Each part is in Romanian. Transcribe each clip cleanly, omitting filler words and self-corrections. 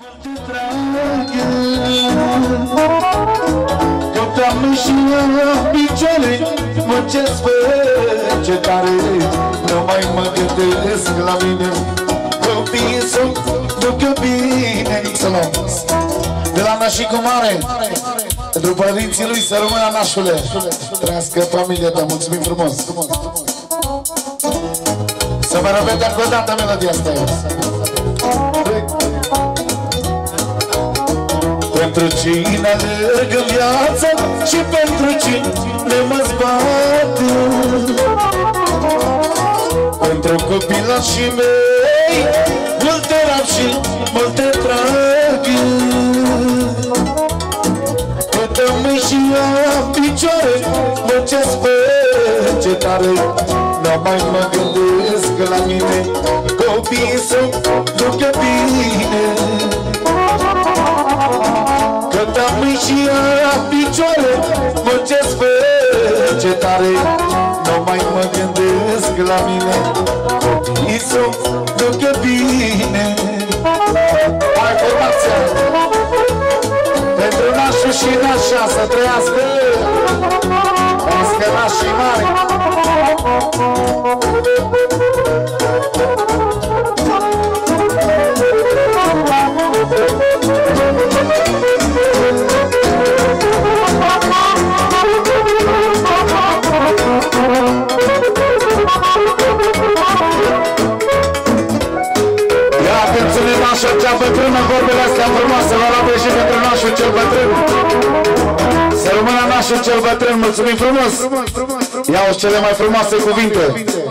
Cât am și la picioare, muncesc ce tare, nu mai mă gândesc la mine. Copiii sunt, duc bine. De la nașicu mare, pentru părinții lui, să rămână nașule. Trăiască familia ta, mulțumim frumos. Să mă repete încă o dată melodia asta. Pentru cine alerg în viață și pentru cine mă zbat, pentru copilașii mei multe rap și multe trag. Câtă mâini și am picioare, muncesc pe ce tare, nu mai mă gândesc la mine. Copiii să-mi ducă bine. Cât am mâini și am picioare, muncesc pe ce tare, nu mai mă gândesc la mine. Copiii să-mi ducă bine. Hai, formația! Pentru nașul și nașa să trăiască, trăiască nașii mari. Nașul cea bătrână, vorbele astea frumoase, vă rog și pentru nașul cel bătrân. Să rămână nașul cel bătrân, mulțumim frumos! Ia-o cele mai frumoase cuvinte.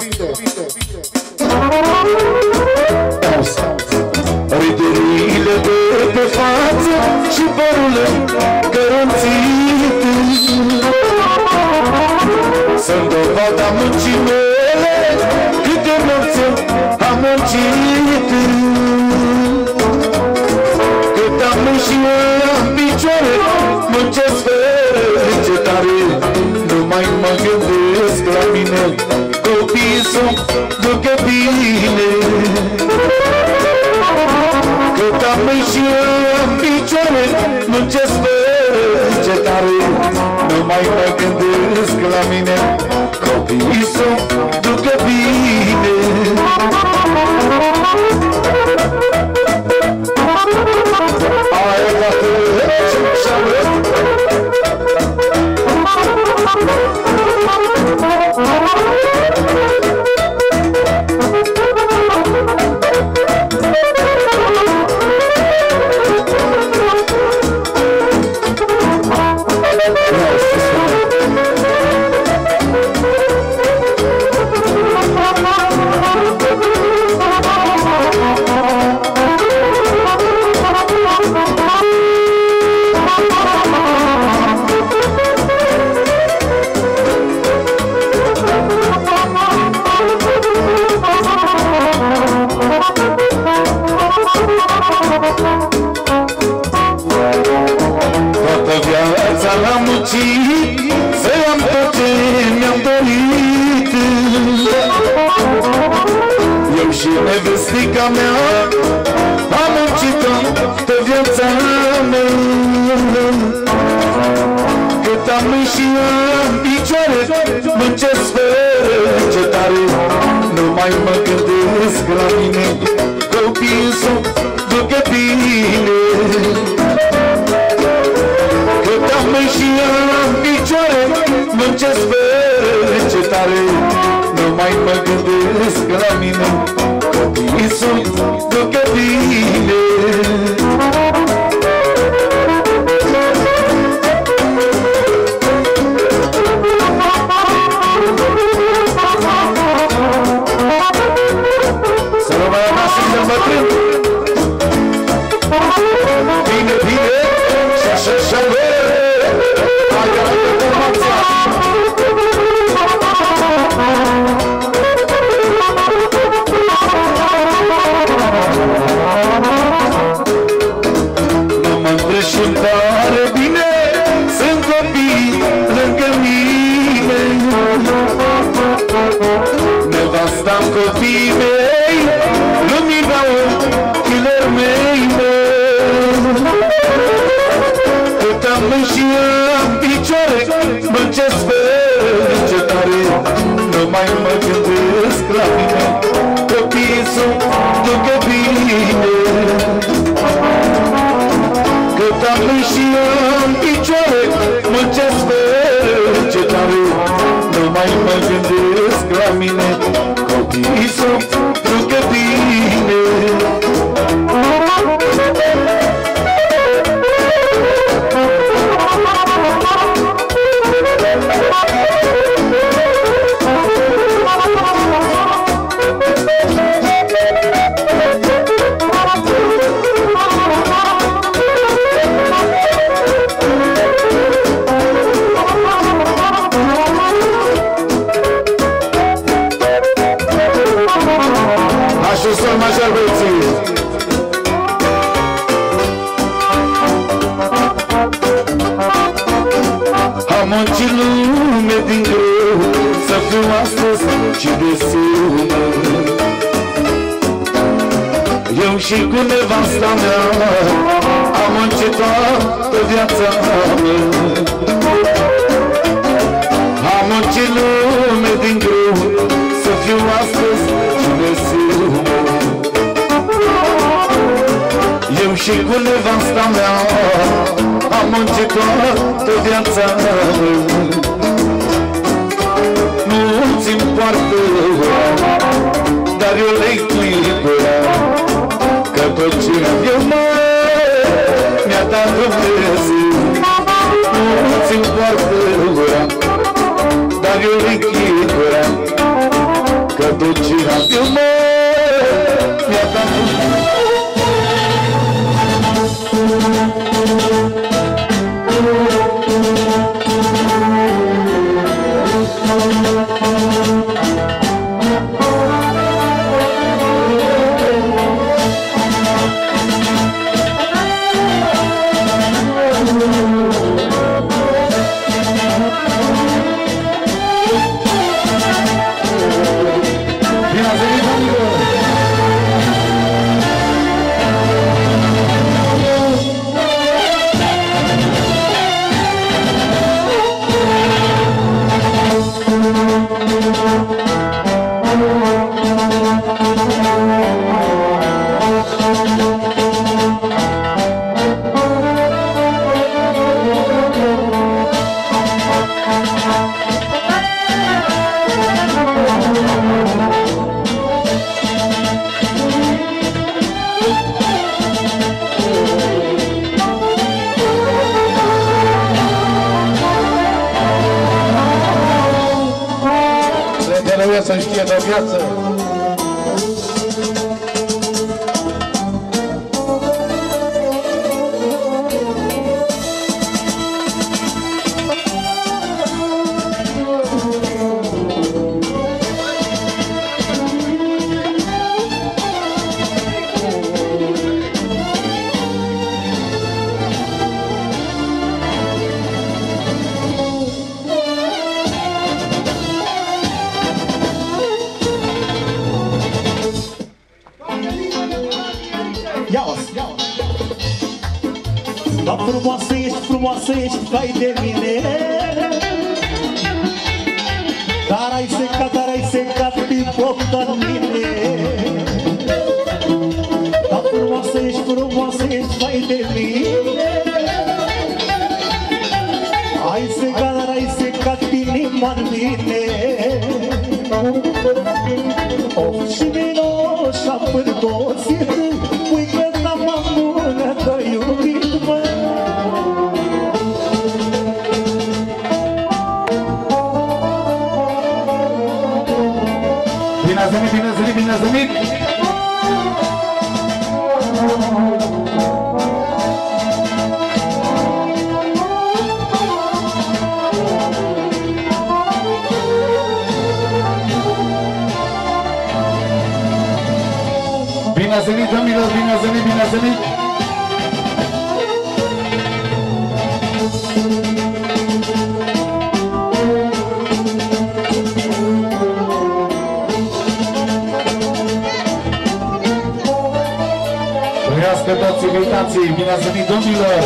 Ridurile de pe față și părul cărunțit sunt dovada muncii mele, câte nopți am muncit. Am mâini și am picioare, muncesc ce tare, nu mai mă gândesc la mine. Copiii să-mi ducă bine. Cât am mâini și am picioare, muncesc ce tare, nu mai mă gândesc la mine. Copiii să-mi ducă bine. Toată viața l-am muncit să am tot ce mi-am dorit. Eu și nevestica mea am muncit toată viața mea. Cât am mâini și am picioare, muncesc ce tare, nu mai mă gândesc la mine. Copiii să-mi ducă bine. Cât am mâini și am picioare, muncesc pe încetare. Nu mai mă gândesc la mine, copiii sunt ducă bine. Cât am mâini și am picioare, muncesc pe încetare. Nu mai mă gândesc la mine, copiii sunt ducă bine. Sol major, băieții! Am muncit lume din greu, să fiu astăzi și de seună. Eu și cu nevasta mea am muncit toată viața mea. Am muncit lume din greu, să fiu astăzi și de seună. Eu și cu nevasta mea am muncit toată viața mea. Nu-ți importă, dar eu le-i clipă, că tot ce eu mi-a dat Dumnezeu. Nu-ți importă, dar eu le-i clipă, că tot ce eu mi-a dat Dumnezeu. Să știe de viață. Dar frumoasă ești, vai de mine. Dar ai secat din poftă în mine. Dar frumoasă ești, vai de mine. Ai secat inima în mine. Of, și minoșa pârdosit, uite n-am amună de iubit, mă. Bine ați venit, bine ați venit, bine ați venit! Bine ați venit, domnilor, bine ați venit, bine ați venit! Trăiască pe toți invitații. Bine ați venit, domnilor!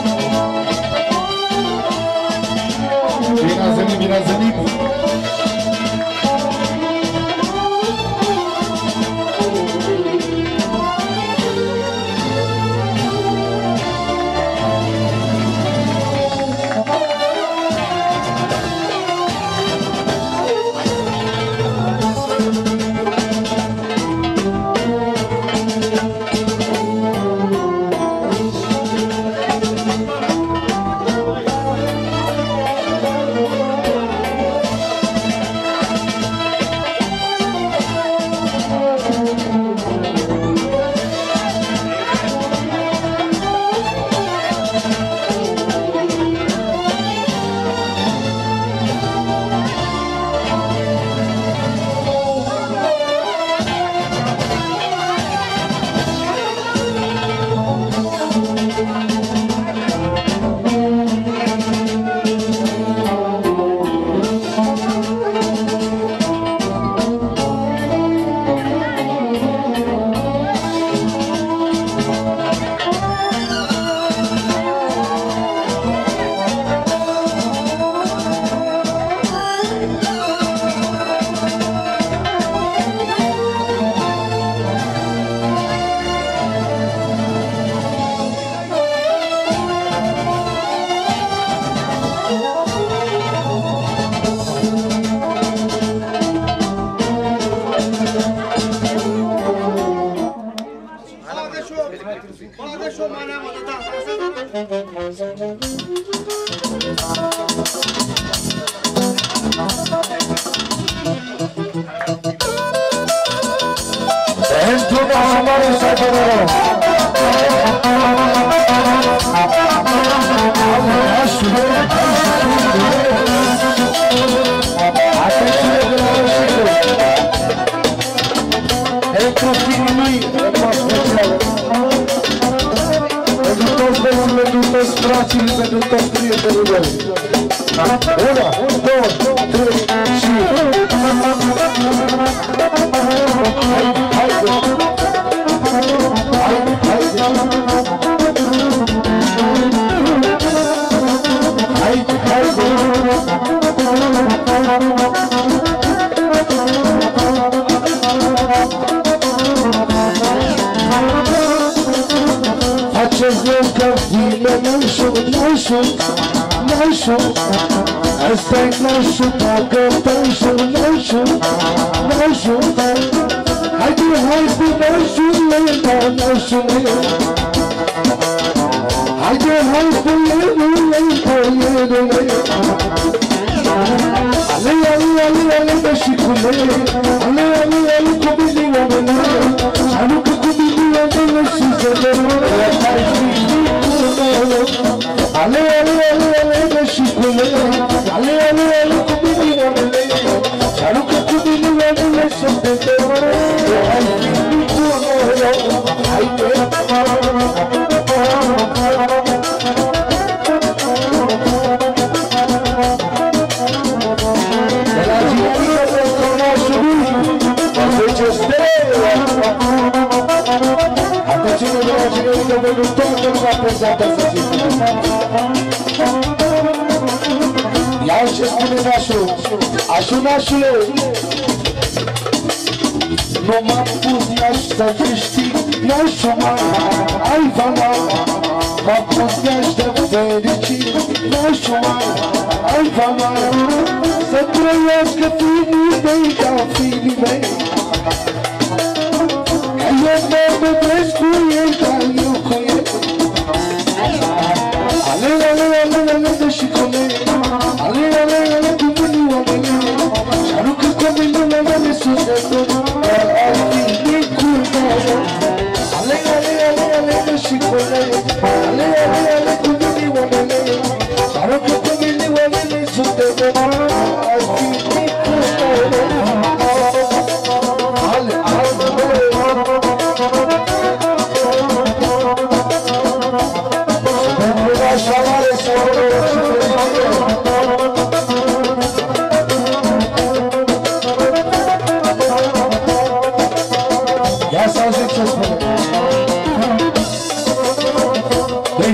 Bine ați venit, bine ați venit!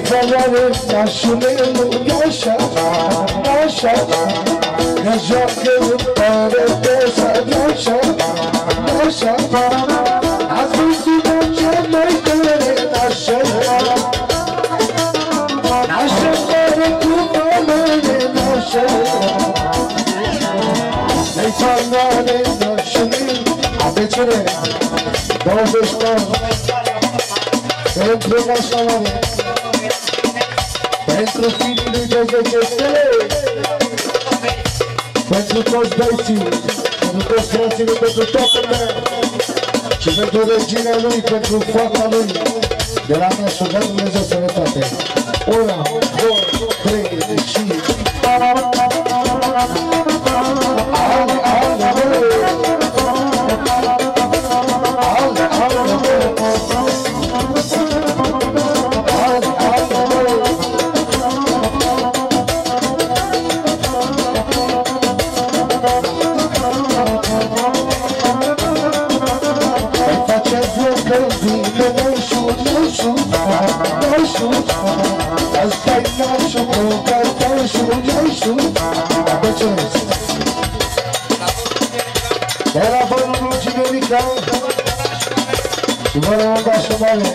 valoare, nașule, nu așa, așa. Că joacă în părătesa, așa, așa. Ați văzut-o cea mai tare, așa. Așa pare cu valoare, așa. Ei valoare, nașule. Atențiune, 29. Pentru nașa mare, pentru fiii de 10 stele, pentru toți băieții, pentru toți frații lui, pentru toată lumea și pentru regina lui, pentru fata lui. De la mea și-o dă Dumnezeu sănătate. 1, 2, 3 și... Asta-i nașul, călcașul, nașul. De la bărul Cinerica și bărul Dașul Mare,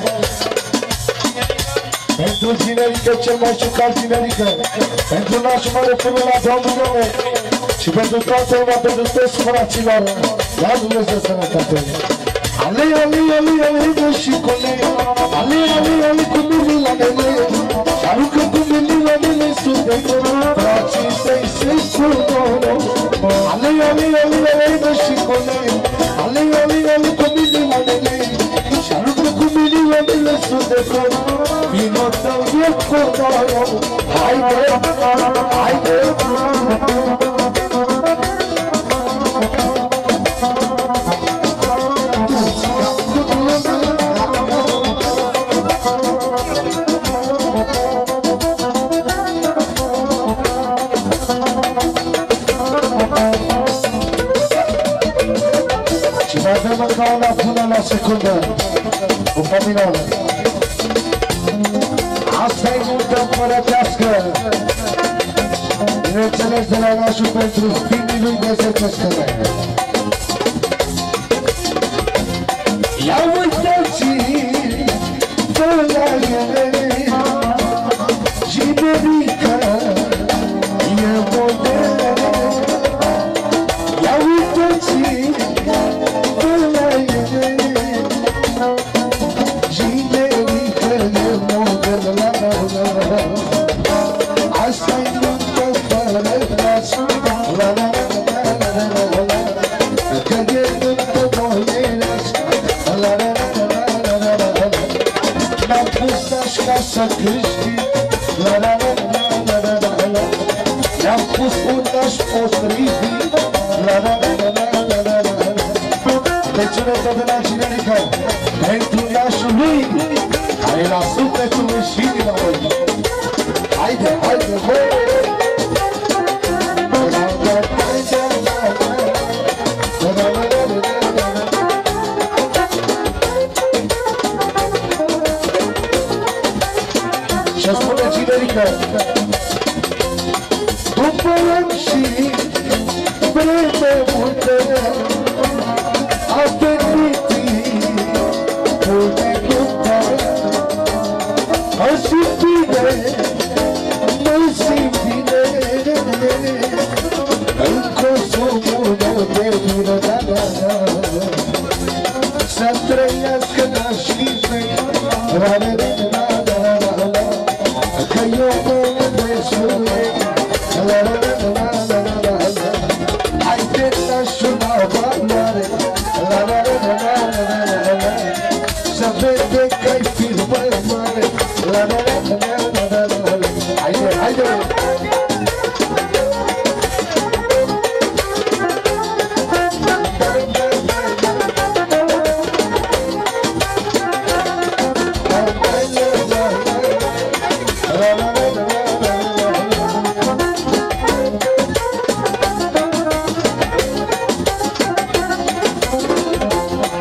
pentru Cinerica, cel mai șucat Cinerica, pentru nașul mare până la Domnul și pentru toată lumea, pentru toți fraților. La Dumnezeu sănătate. Ale, ale, ale, ale, ale, și colei. Ale, ale, ale, cu mine la mele. Și aruncă cu mine la mele sute. Frații tăi se spune. Ale, ale, ale, ale, și colei. Ale, ale, ale, cu mine la mele. Și aruncă cu mine la mele sute. Vino tău e codoro. Haide, haide. Până la secundă, cu familială. Asta-i multă împărătească. Bineînțeles de la nașul pentru fiii lui de 10 stele. Ia uitați-i de la ele, Cinerica e modele. Ia uitați-i să câștig, la la la la la la la la. Ne-am pus un daș potrivit, la la la la la la la la. Deci unul de la Cinerica, pentru nașul lui, care la sufletul și inima lui. Haide, haide, băi! Și-a spune Cinerica, după ani și vreme multă, a venit multe luptă. Mă simt bine, mă simt bine, în consumul meu de vină, da, da, da. Să trăiască nașii mei, la la la la la. Că eu mă îndesule, la la la la la la la. Haide nașul la valoare, la la la la la la la. Să vede că-i firmă mare, la la la la la la la. Haide, haide!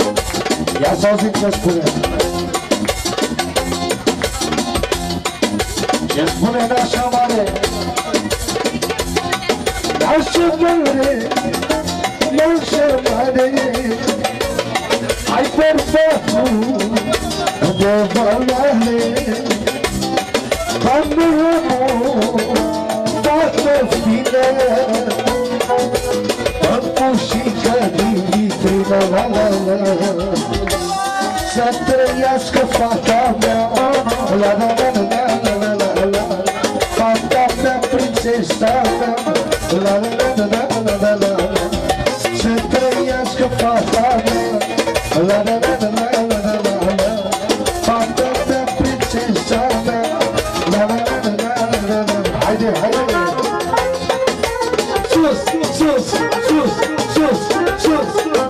Ia să auzim ce spune. Ce spune așa mare, așa mare, așa mare, ai perfectul de valoare, când omul toată fine, păpușică din vitrină, la la la, să trăiască fata mea, la la la la la la la, fata mea, prințesa mea, la la la la la la la, să trăiască fata mea, la la la la la la la, fata mea, prințesa mea, la la la la la la, haide, haide, sus, sus, sus, sus, sus,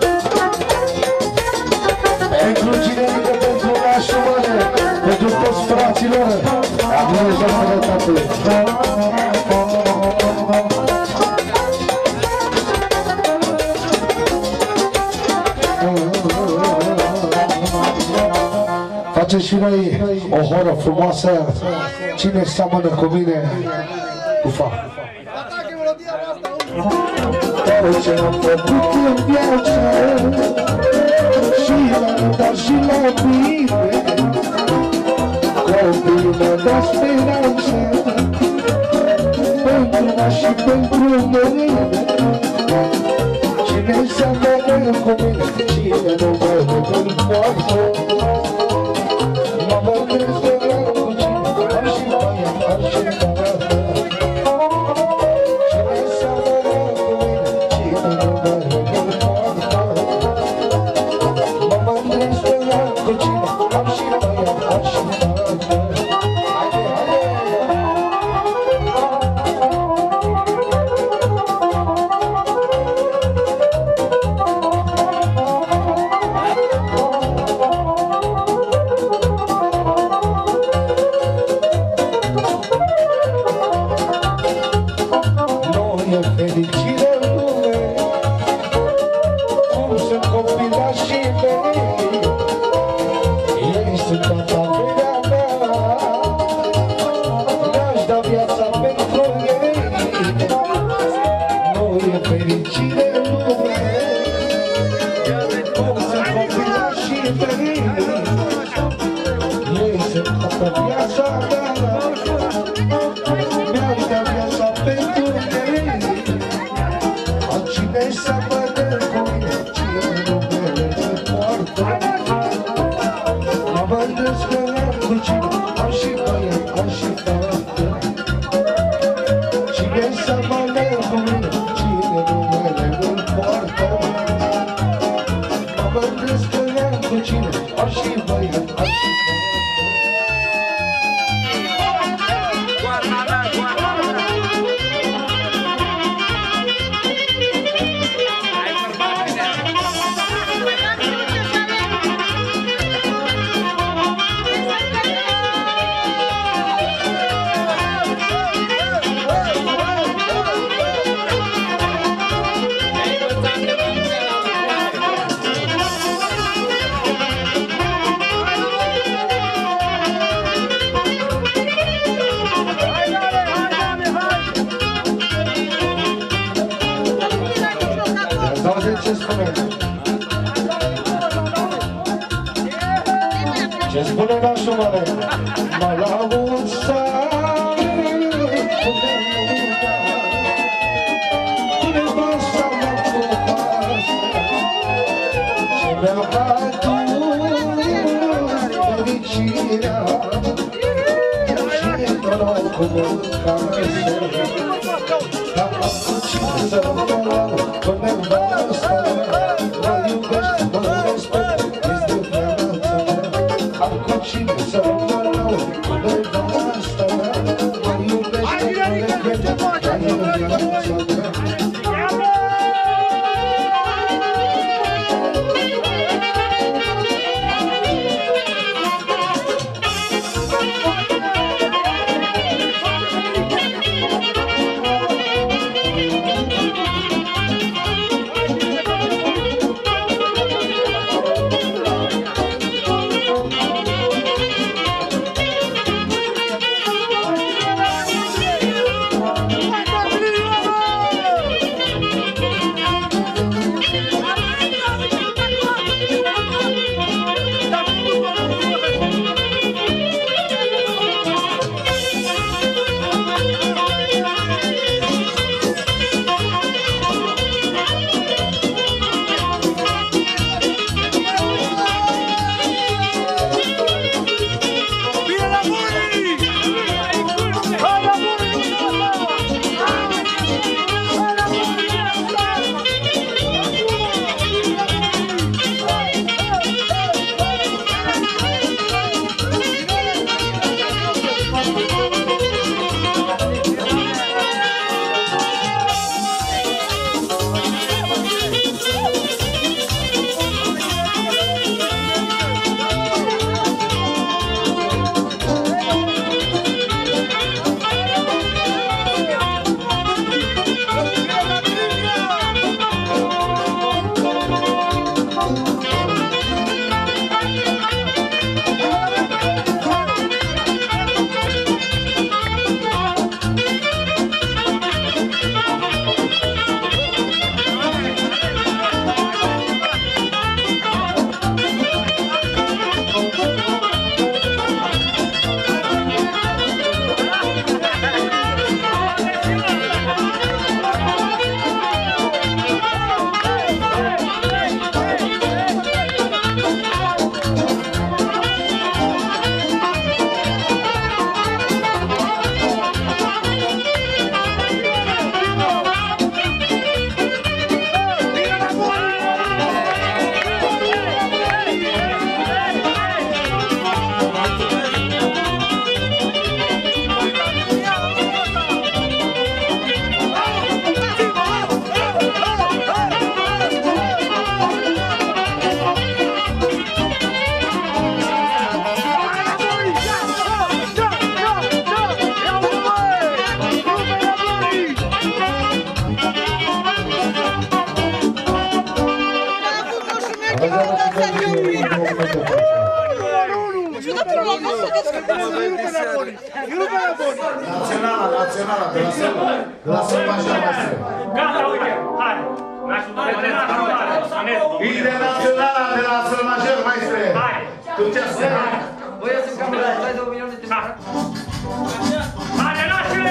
pentru cinerică, pentru nașul mare, pentru toți fraților, a Dumnezeu sănătate. Facem și noi o horă frumoasă, cine seamănă cu mine, cu fac. Dar ce am făcut în viață, și la dar și la bine, copiii mă dă speranță, pentru mă și pentru mine. Cine seamănă cu mine, cine nu mă dă-l poartă, mă măgândesc de la cu cine, am și mai am și barată. Cine seamănă cu mine, cine nu mă dă-l poartă, mă măgândesc de la cu cine, am și mai am și barată. Haide, haide! Fericire în lume, cum sunt copilașii mei, ei sunt toată averea mea, mi-aș da viața pentru ei. Nu e fericire în lume, cum sunt copilașii mei, ei sunt toată viața mea, mi-aș da viața pentru ei. Cine seamănă cu mine, cine numele îl poartă, mă mândresc că l-am cu cine, am și băiat, am și fată. Cine seamănă cu mine, cine numele îl poartă, mă mândresc că l-am cu cine, am și băiat, am și fată. Ce spune nașul mare, mai la mulți ani, pune basta la copas, și mi-a adus fericirea, și norocul mâncase, dar am cu cine să mă lau, până nevasta mea, mă iubește, mă respect, este viața mea. Am cu cine să mă lau, până nevasta mea, mă iubește, mă respect, este viața mea. Naționala, de la Sălma și Almastre. Gata, uite, hai! Internaționala de la Sălma și Almastre. Hai! Tu ce să Băi, eu sunt cameră, dai 2 milioane de lei. Hai, nașule!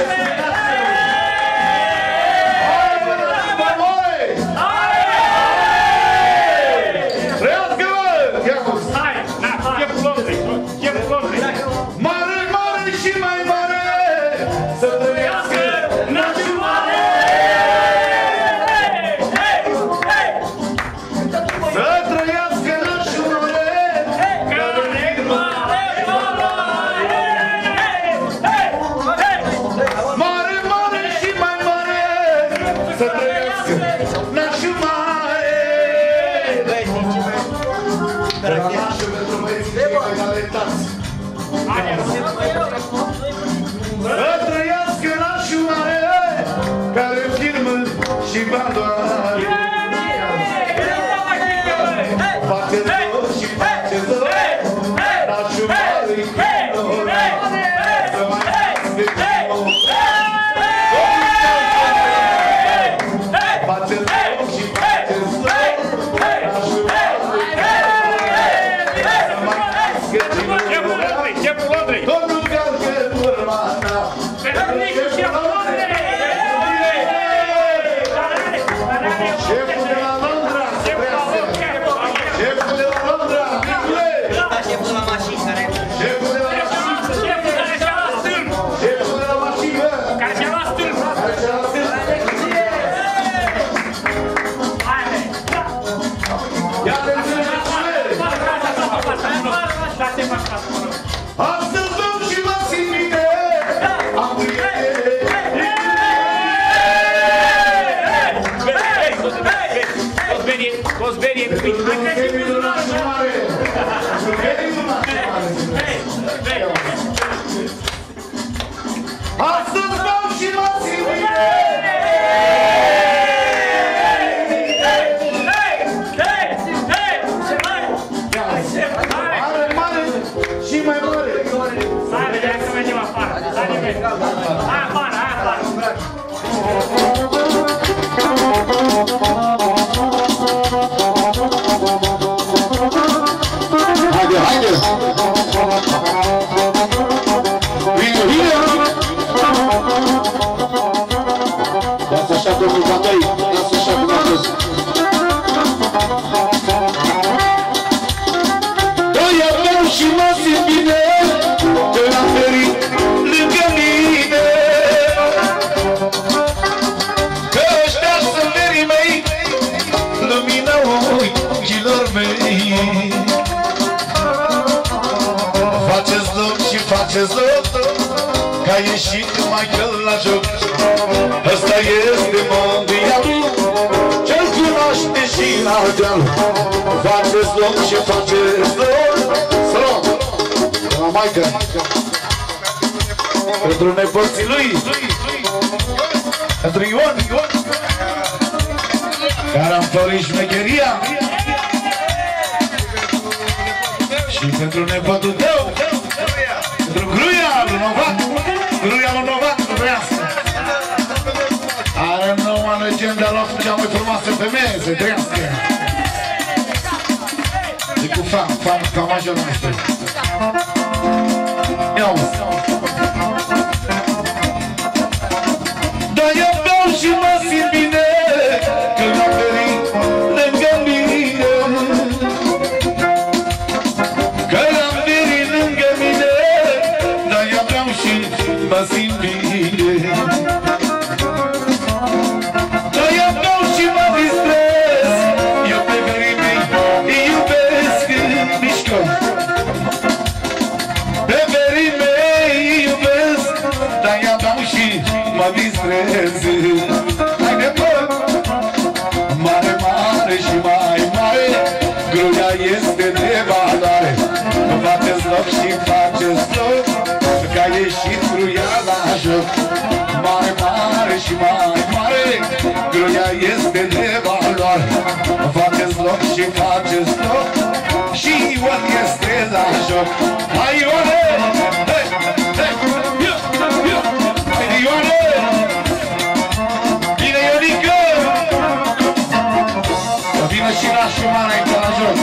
Faceți loc, că a ieșit Michael la joc. Ăsta este mondialul, ce-l cunoaște și la deal. Faceți loc și faceți loc. Salam! La Michael! Pentru nepoții lui, pentru Ion, care am florit șmecheria. Și pentru nepotul tău, pentru Gruia lui Novat, Gruia lui Novat, trăiască. Are noua legendă la cea mai frumoasă femeie, să trăiască. E cu fan ca majorul nostru. Ia uzi. Dar eu beau și mă simt bine când am venit lângă mine. Că am venit lângă mine, dar eu beau și mă simt bine. Dar eu beau și mă distrez, eu pe verii mei îi iubesc, mișcă. Pe verii mei îi iubesc, dar eu beau și mă distrez. Haide bă! Mare, mare și mai mare, Gruia este de valoare. Faceți loc și faceți loc, că a ieșit Gruia la joc. Mare, mare și mai mare, Gruia este de valoare. Faceți loc și faceți loc, și Ion este la joc. Hai Ione! Hai Ione! Bine Ionică! Vine și nașul mare aici la joc.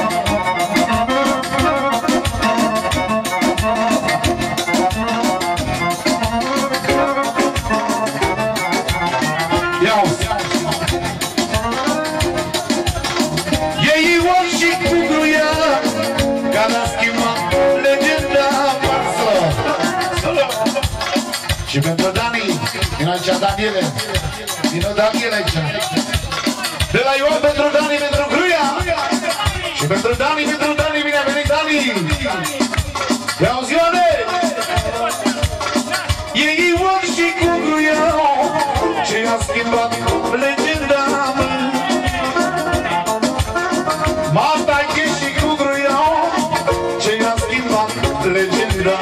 Și pentru Dani, din aici Daniele, din Daniele aici. De la Ion pentru Dani, pentru Gruia. Și pentru Dani, bine a venit Dani. Ia-o-zi, Ioane! E Ion și cu Gruia, ce a schimbat legenda. Matache și cu Gruia, ce a schimbat legenda.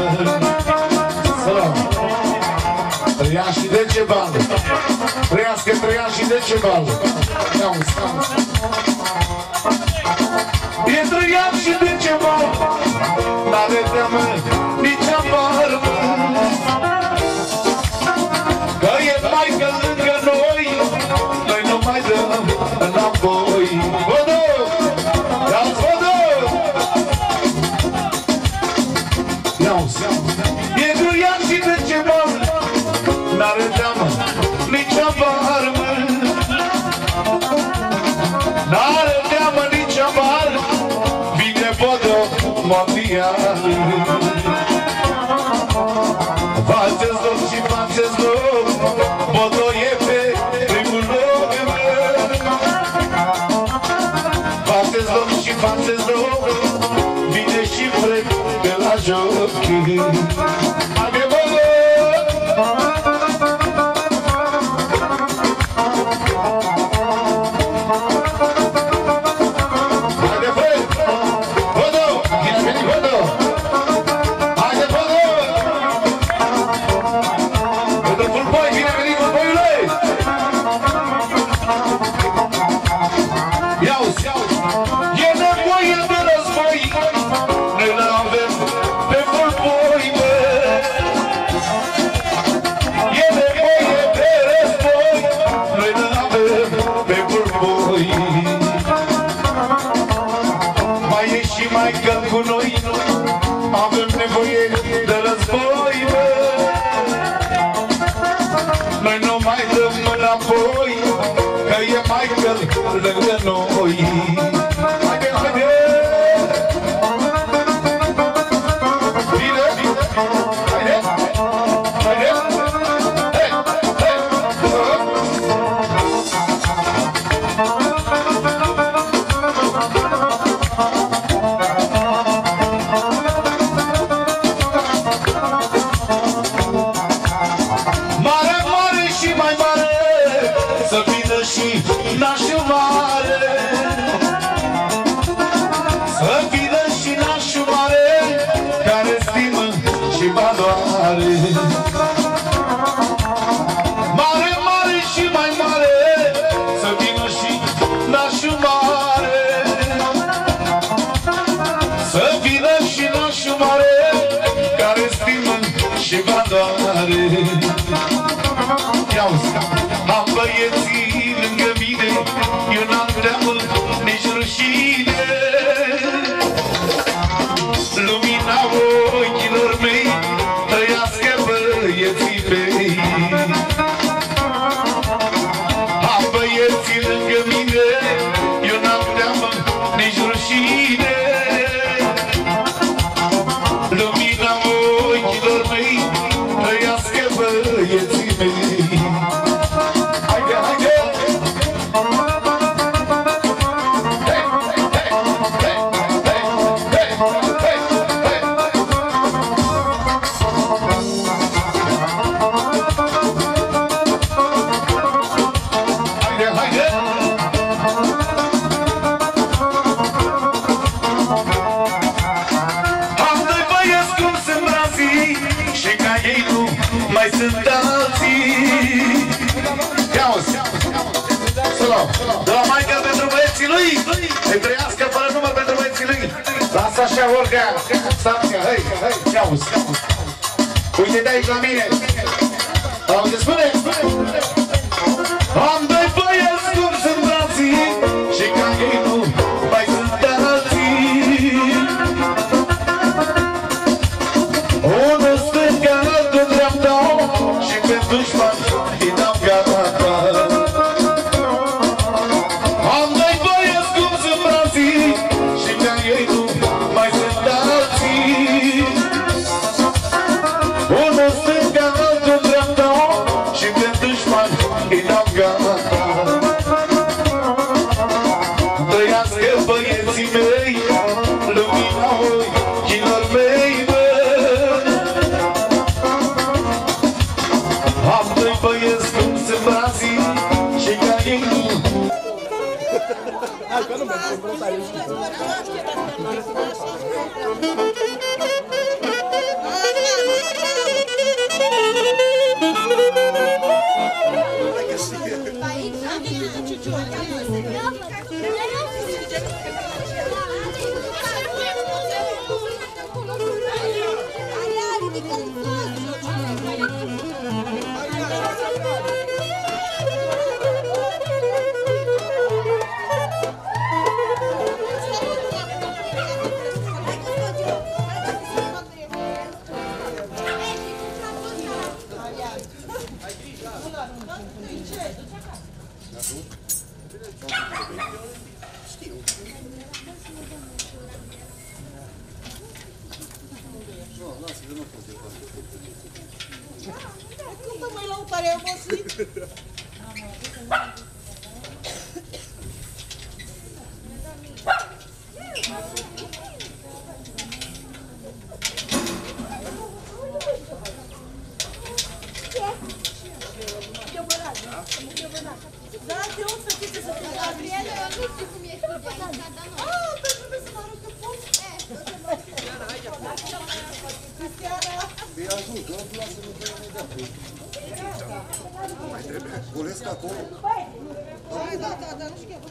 Trăia și Decebal, trăiască Trăia și Decebal. Auzi. E Trăian și Decebal, n-are teamă nici afară. Că e maică lângă noi, noi nu mai dăm înapoi. Vădă! Ia-ți vădă! Ia-uzi! E Trăian și Decebal, n-are teamă nici afară. N-are teamă nici afară. Vine Bodo mondial. Faceți loc și faceți loc, Bodo e pe primul loc. Faceți loc și faceți loc, vine și Fred de la joc. Haide Bodo! Cu noi avem nevoie de război, bă. Noi nu mai dăm înapoi, că e mai călc lângă noi. Haide, haide! Bine, haide, haide! Hei, hei! Nașul mare, să vină și nașul mare, care stimă și valoare. Mare, mare și mai mare, să vină și nașul mare, să vină și nașul mare, care stimă și valoare. Ia-uzi, am băieții lângă mine, eu n-am teamă nici rușine. Lumina ochilor mei, trăiască băieții mei. Am băieții lângă mine, eu n-am teamă nici rușine. Lumina ochilor mei, trăiască băieții mei. Haide, haide! Mai sunt alții. Ia-uzi! De la Michael pentru băieții lui. Îi trăiască fără număr pentru băieții lui. La Așa, Olga, stația, hai, ce auzi? Uite-te aici la mine. Auzi, spune? Am doi băieți cum sunt frații și ca ei nu mai sunt alții. Unul stânga, altul dreapta și pe dușmani îi dau gata. Am doi băieți cum sunt frații și ca ei nu mai sunt alții. Unul stânga, altul dreapta și pe dușmani îi dau gata. Trăiască băieții mei, lumina ochilor mei, bă. Am doi băieți cum sunt frații și ca ei nu. Golesc acolo. Da, nu știu.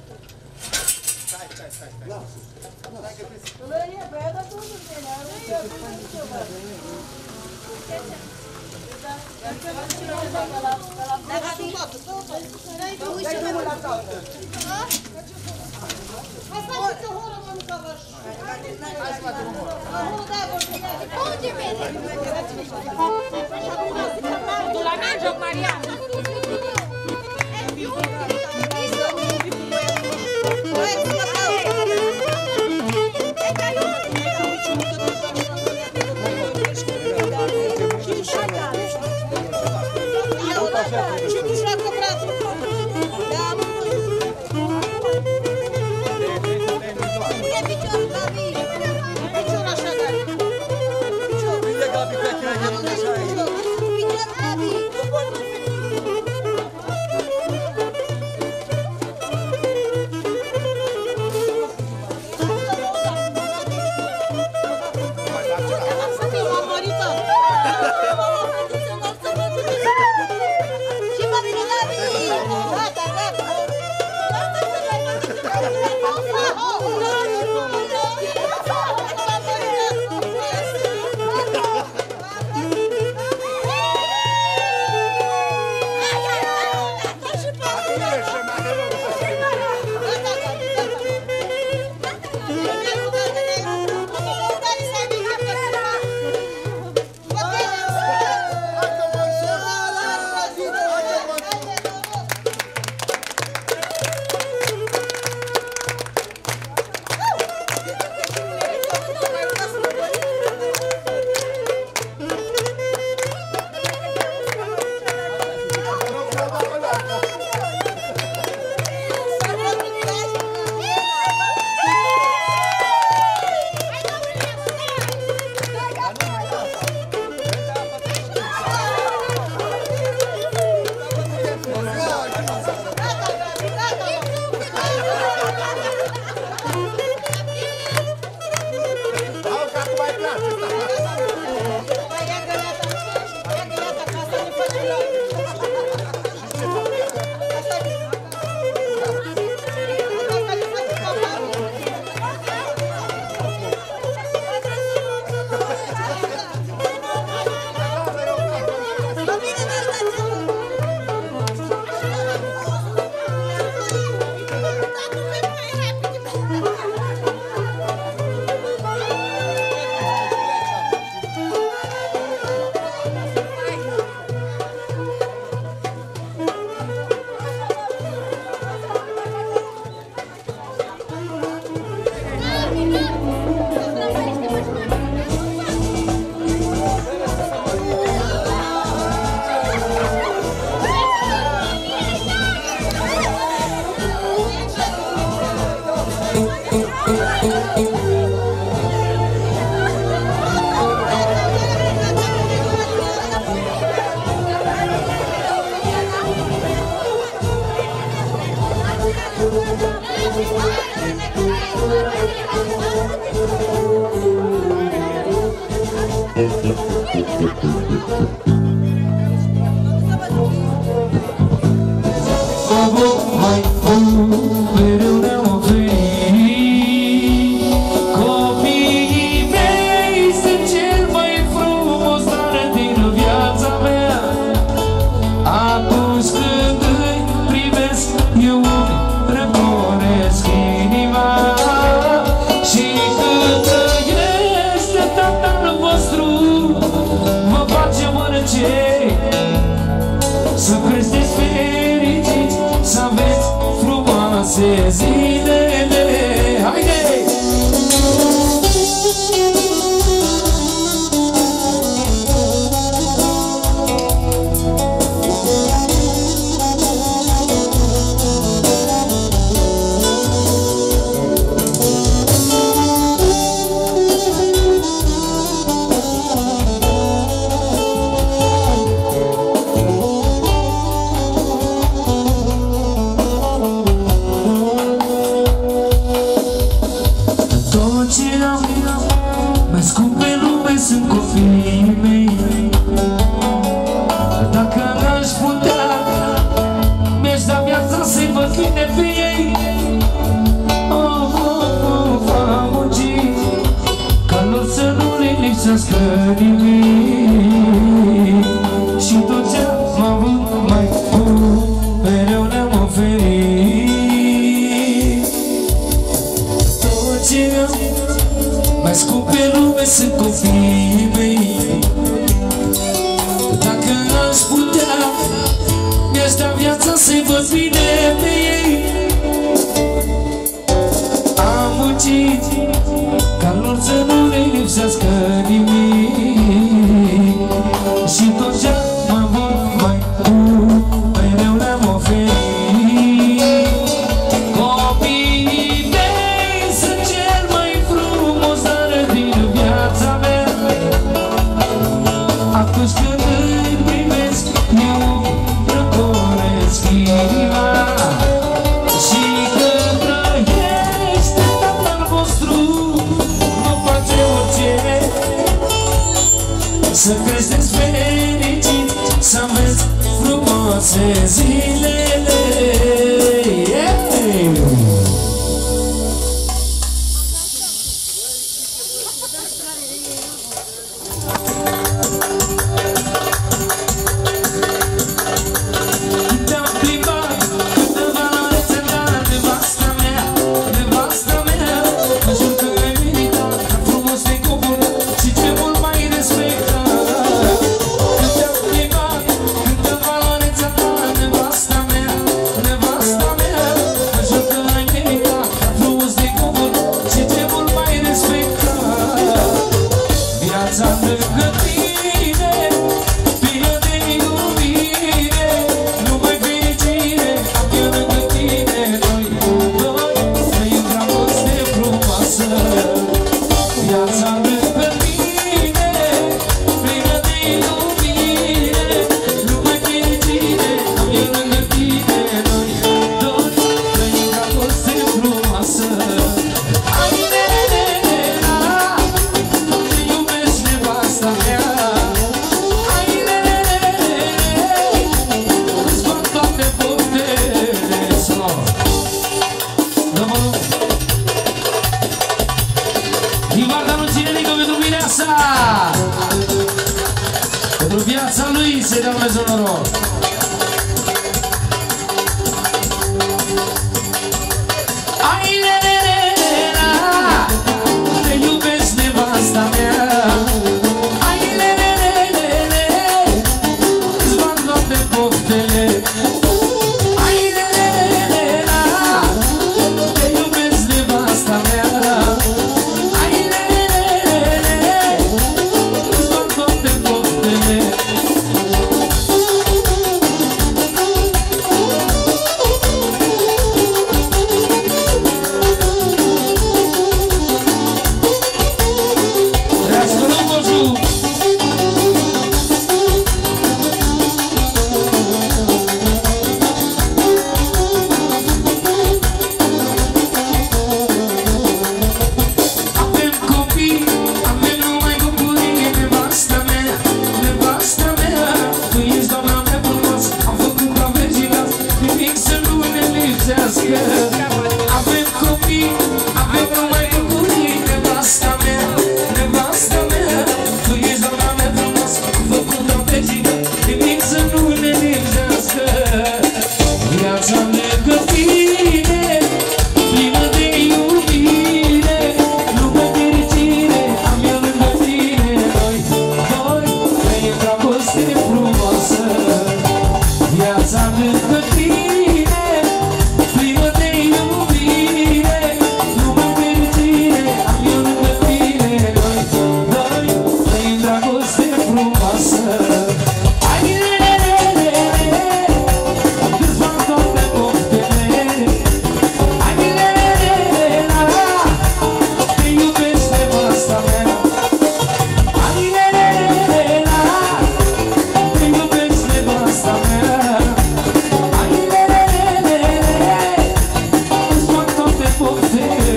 frumoasă. Ai lelelele, îți fac toate poftele. Ai lelelele, te iubesc nevasta mea. Ai lelelele, te iubesc nevasta mea. Ai lelelele, îți fac toate poftele.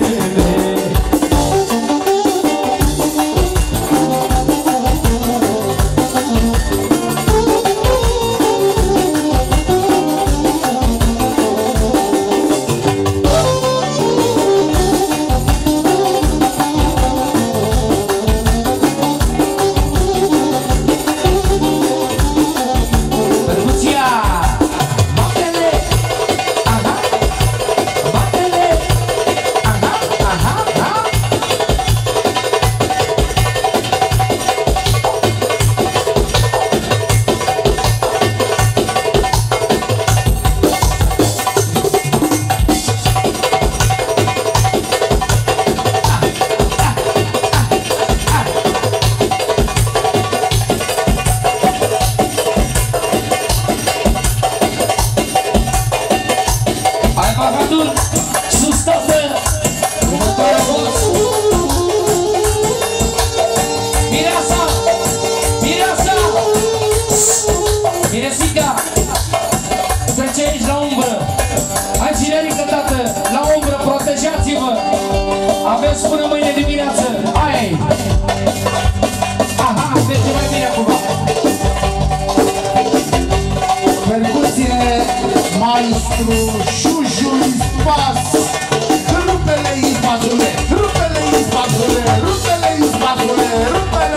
Percuția, bate-le, aha, bate-le, aha, aha, aha. Hai bagatul, sus tată, următoarea voz. Mireasa, Mireasa, Miresica, trece aici la umbră. Hai generică tată, la umbră, protejați-vă. Aveți până mâine dimineață, hai! Aha, merge mai bine acum. Percuție, maestru Șuju Ispas. Rupe-le Ispasule, rupe-le Ispasule, rupe-le Ispasule, rupe-le.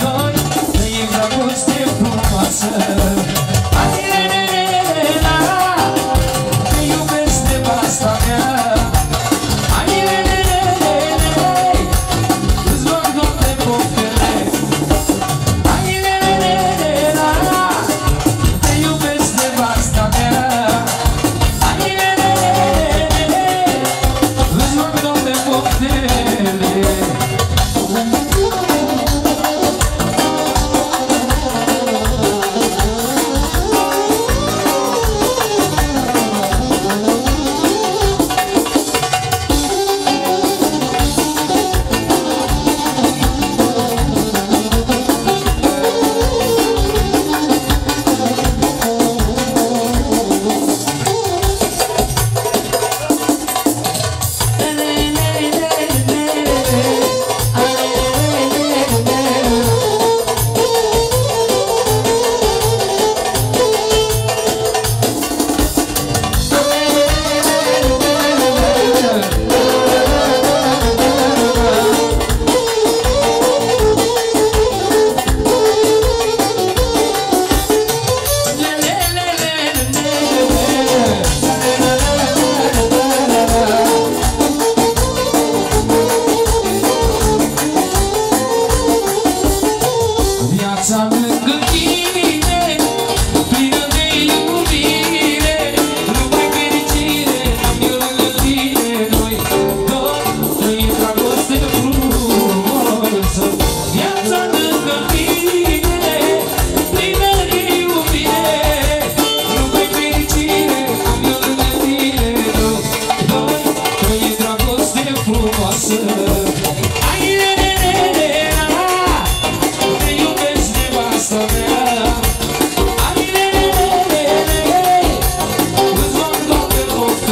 Ai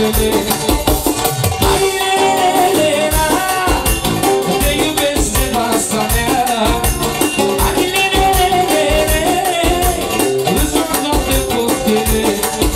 poftele. Hai Elena, te iubesc nevasta mea. Hai Elena, îți fac toate poftele.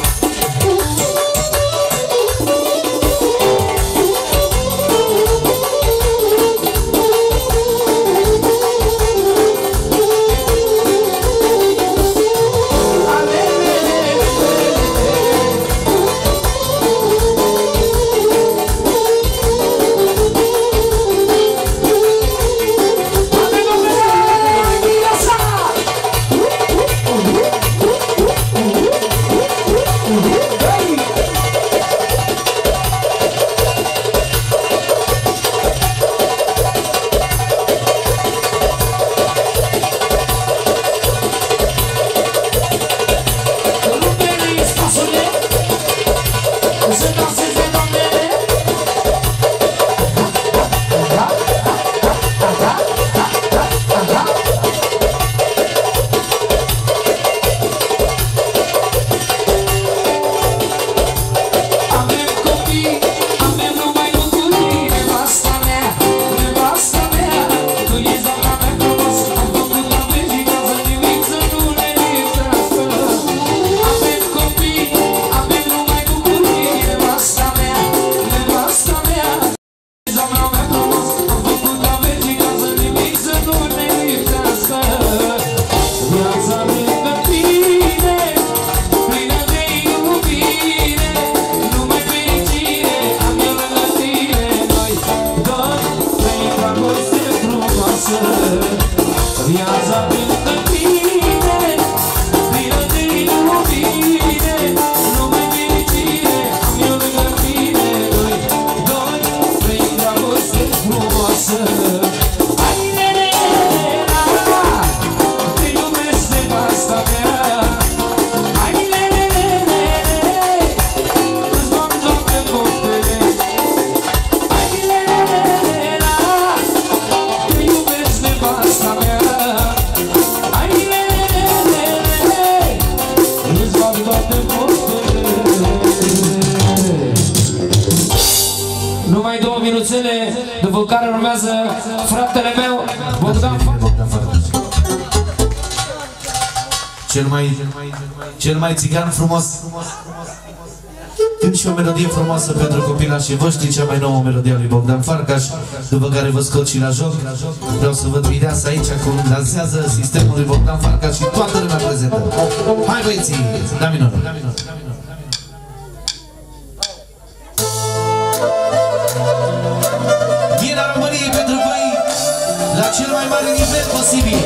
Numai 2 minuțele, după care urmează fratele meu, Bogdan Farkas. Cel mai țigan frumos. Cânt și o melodie frumoasă pentru copilașii voștri, cea mai nouă melodie a lui Bogdan Farkas, după care vă scot și la joc. Vreau să văd mireasa aici cum dansează sistemul lui Bogdan Farkas și toată lumea prezentă. Hai băieții, da minor. Vina României pentru voi la cel mai mare nivel posibil.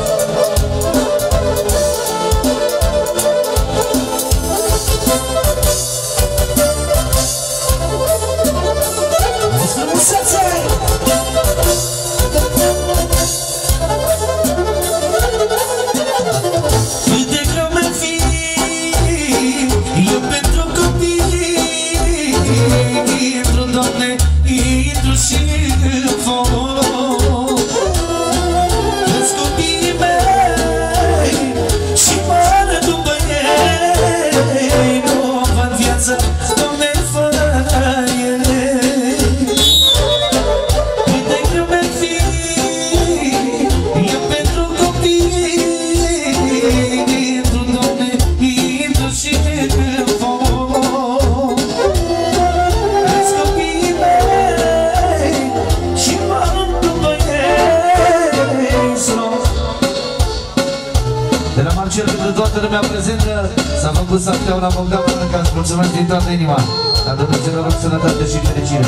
Toată lumea prezentă, s-a făcut să apleau la Bogdan Farkas. Mulțumesc din toată inima. La Dumnezeu noroc, sănătate și fericire.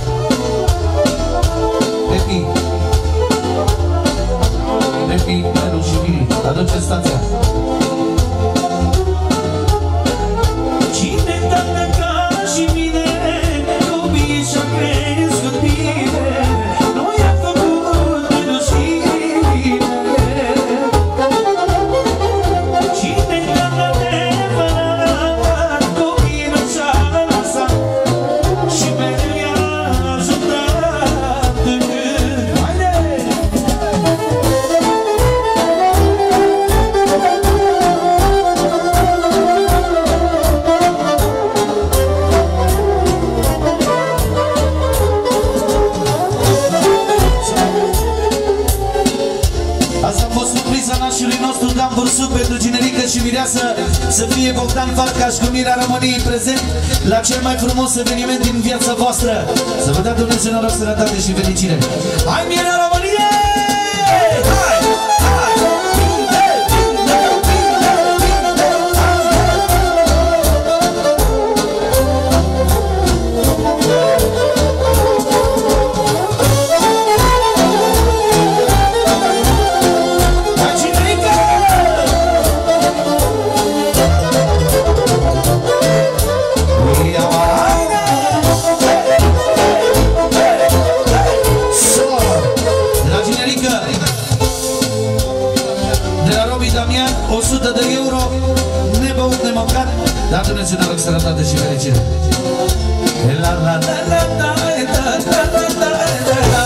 Pepi, Nelu și Vili, aduce stația. Cine tată ca și mine, copii și-a crescut bine, noi am făcut de rușine. Haide! viață, să fie Bogdan Farcaș cu Mira României prezent la cel mai frumos eveniment din viața voastră. Să vă dea Dumnezeu noroc, sănătate și fericire. Hai Mira Românie! Hai! Hai! Damian, 100 de euro, nebăut, nemâncat, dar Dumnezeu noroc, sănătate și fericire. La la la la la la la la la.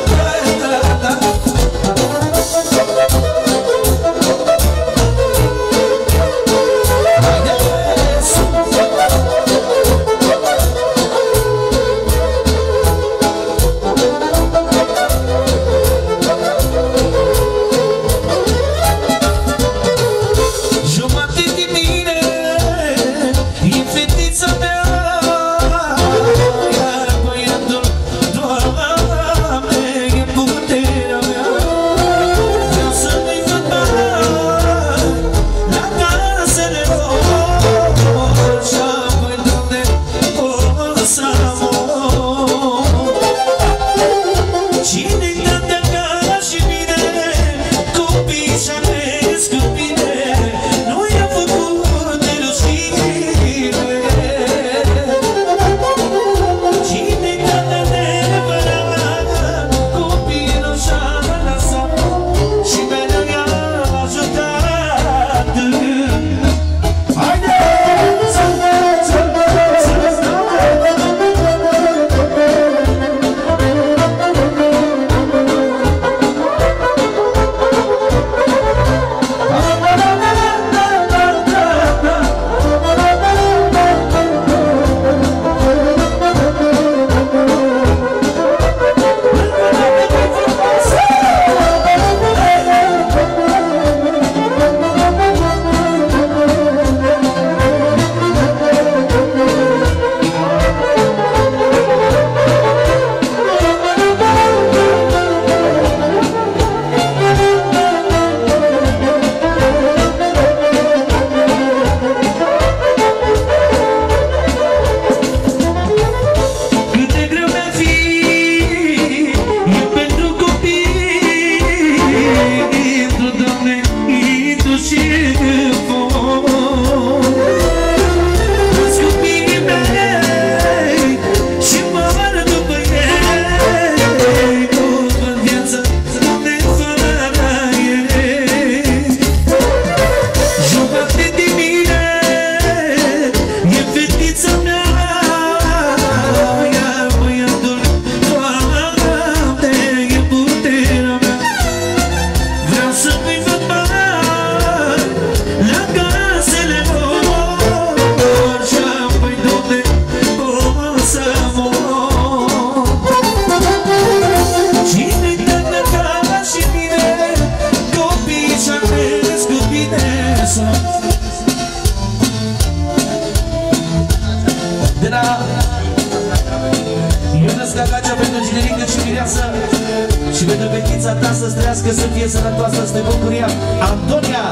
Și pentru fetița ta să-ți trăiască, să fie sănătoasă, să te bucuria, Antonia!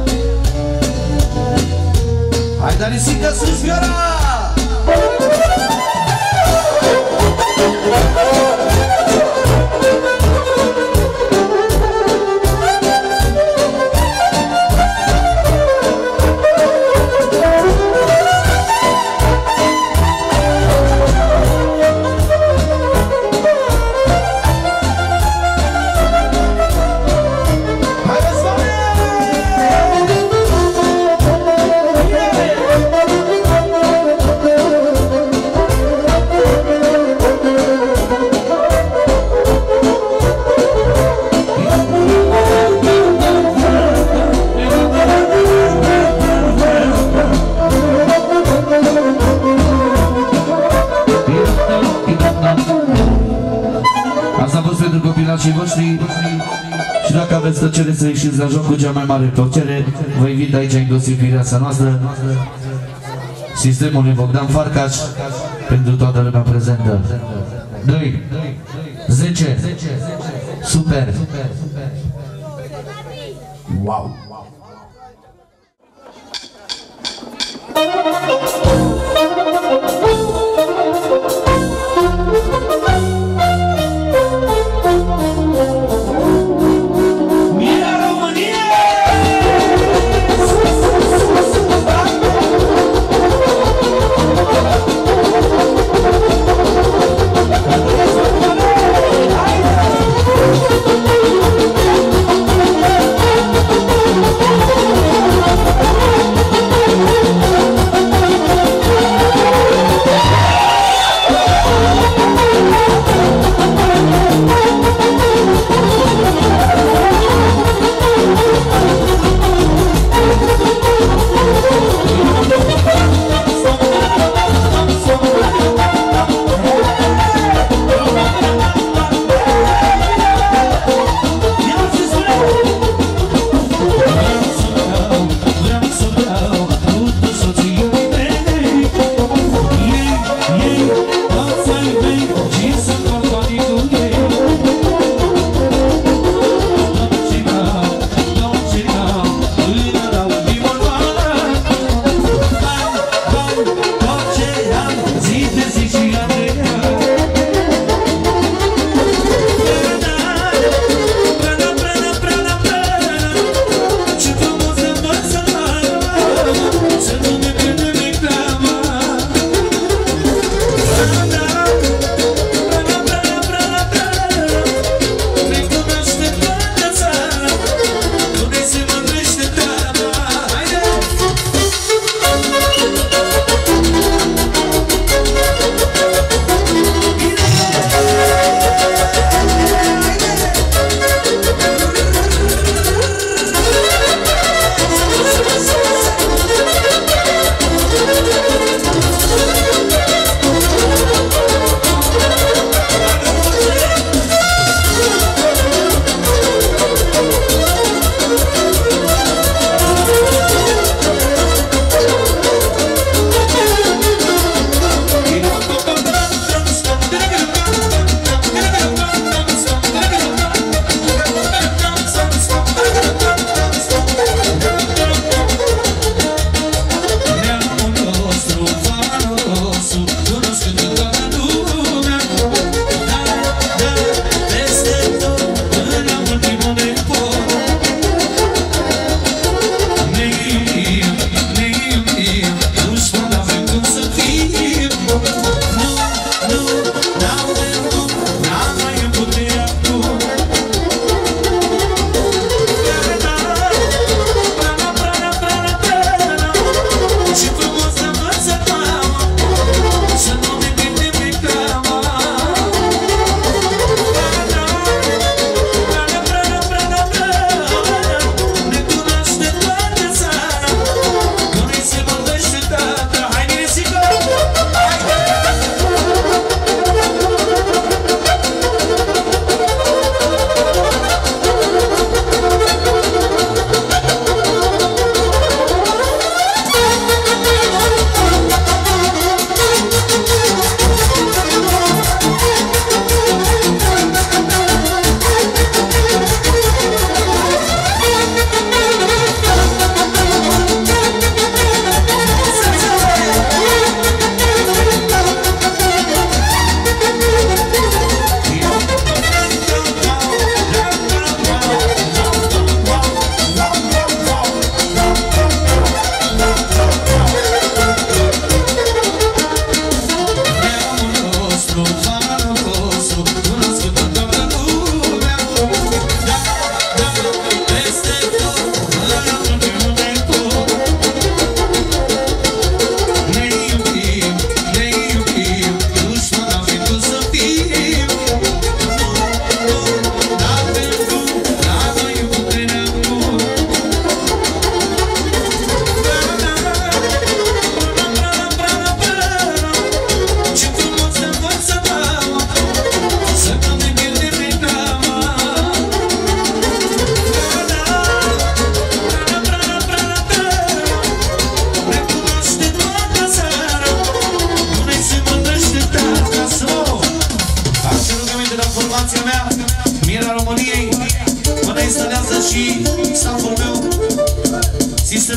Hai, Danisica, sus, Fiora! Și voștri Și dacă aveți plăcere să ieșiți la joc cu cea mai mare plăcere, vă invit aici inclusiv mireasa noastră, sistemul lui Bogdan Farcaș, pentru toată lumea prezentă. 2, 10, super! Wow!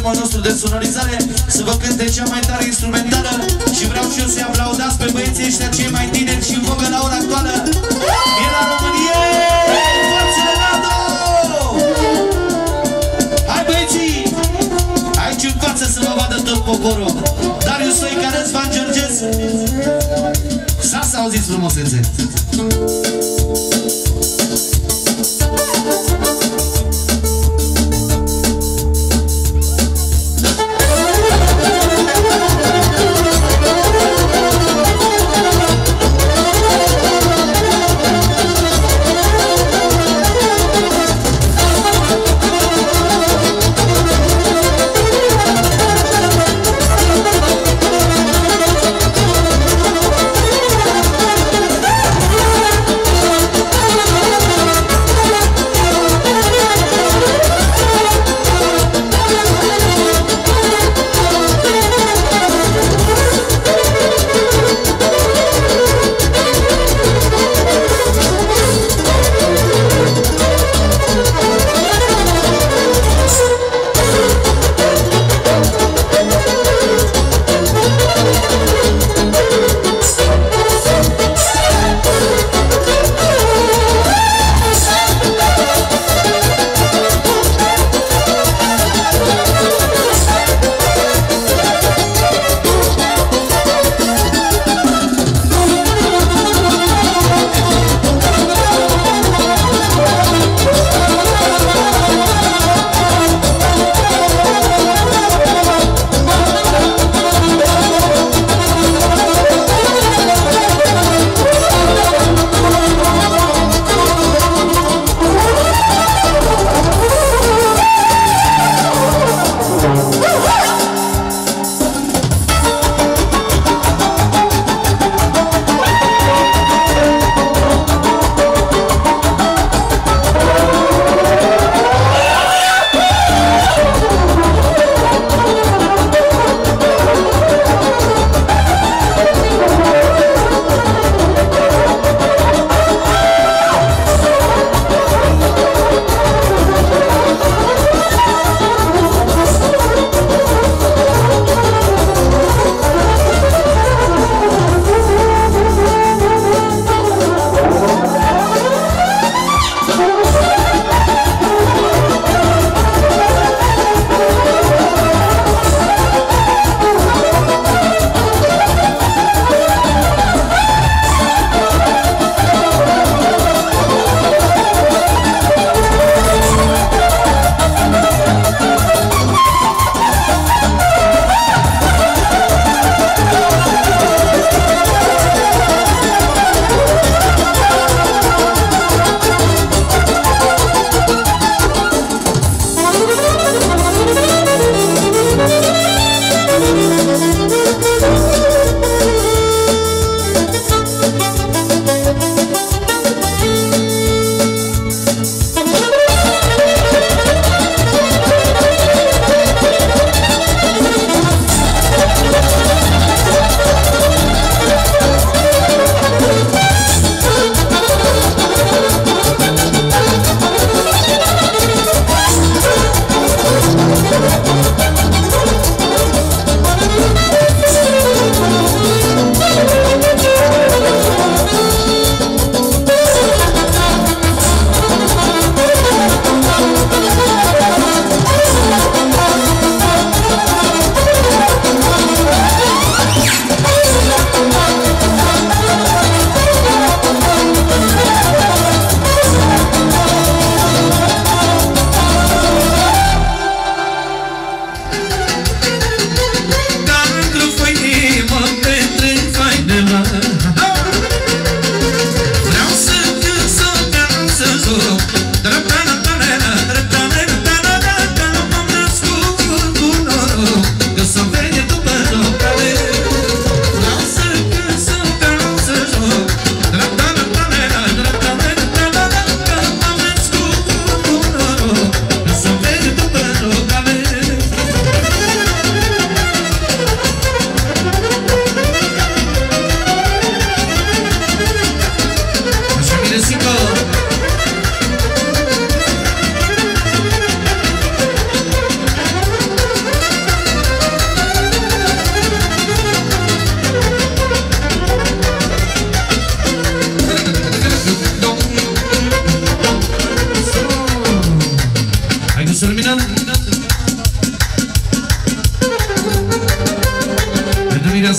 sistemul nostru de sonorizare să vă cânte cea mai tare instrumentală și vreau și eu să-i aplaudați pe băieții ăștia cei mai tineri și în vogă la ora actuală. Piela României! Forțele NATO! Hai băieții! Aici în față să vă vadă tot poporul. Darius Stoica, Răzvan Georges. S-a auzit frumusețe.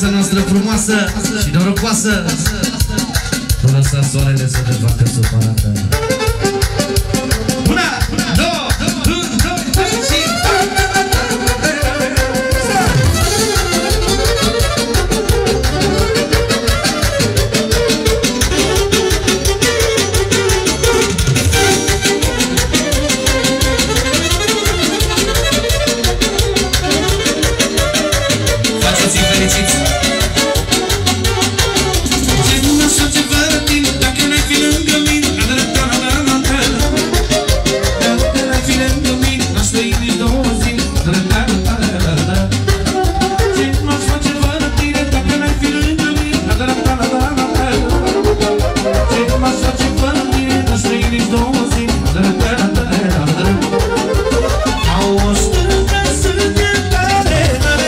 viața noastră frumoasă și norocoasă. Nu lăsa soarele să te facă supărată. Una, două, trei și... Faceți-i fericiți! Ce nu știu ce fără tine, dacă n-ai fi lângă mine. Dacă n-ai fi lângă mine, n-aș trăi nici 2 zile. Ce m-aș face fără tine, dacă n-ai fi lângă mine. Ce m-aș face fără tine, n-aș trăi nici 2 zile. Au o stâncă sânge tare, tare.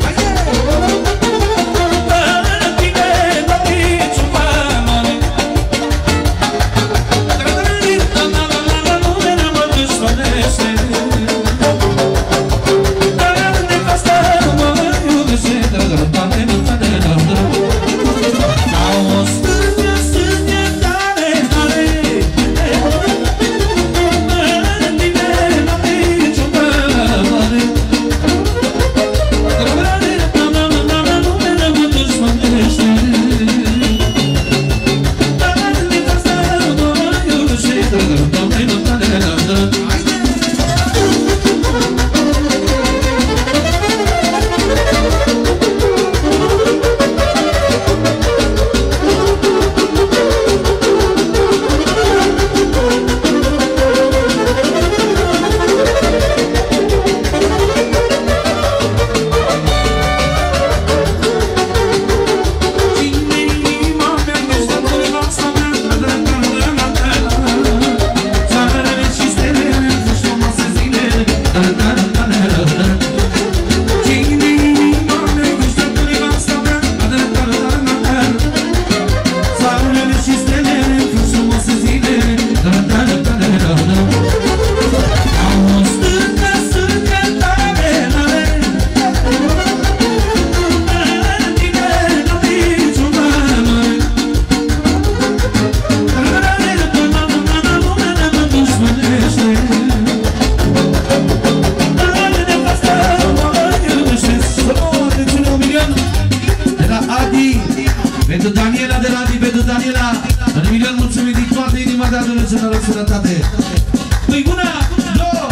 Pentru Daniela de la Adi, pentru Daniela, în milion mulțumim din toată inima de adună să noroc sănătate. Păi una, două,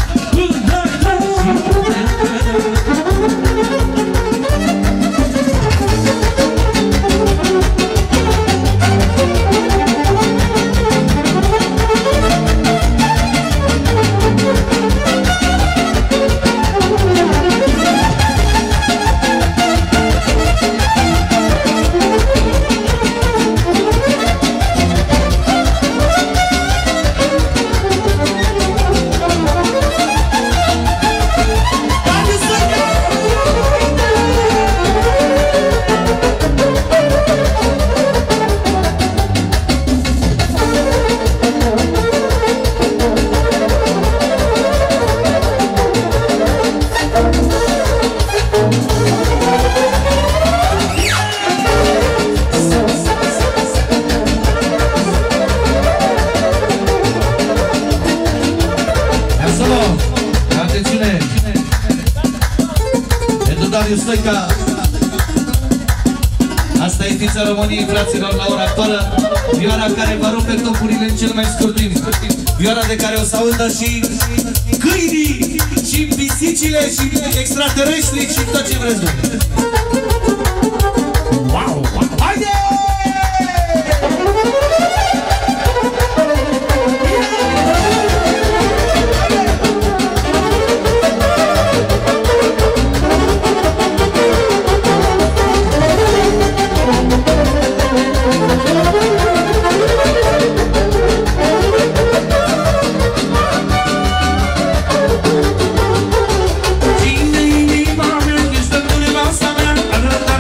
Stoica. Asta e fița României, fraților, la ora actuală. Vioara care va rupe topurile în cel mai scurt timp. Vioara de care o să audă și câinii, și pisicile, și extraterestrii, și tot ce vreți voi. Wow! Haide! Cine inima mea, ești în nevasta mea.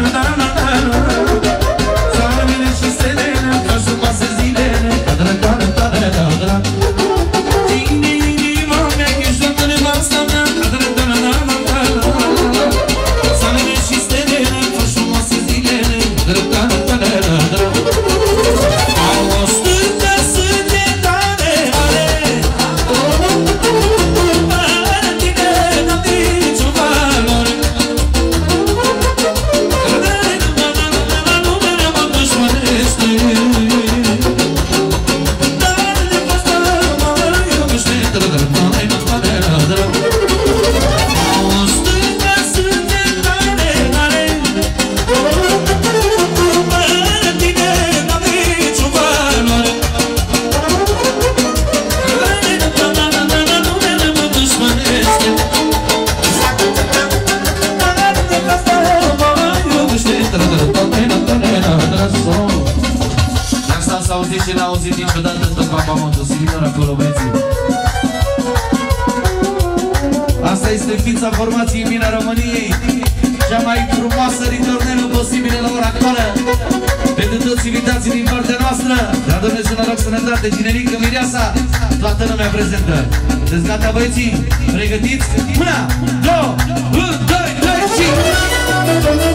zice, n-a auzit niciodată tot papamontul. Silinor acolo, băieții. Asta este fița formației Mina României, cea mai frumoasă ritornelă posibilă la ora actuală. Pentru toți invitații din partea noastră, la Dumnezeu noroc, sănătate, generică, mireasa, toată lumea prezentă. Sunteți gata, băieții? Pregătiți? 1, 2, 1, 2, 3 și...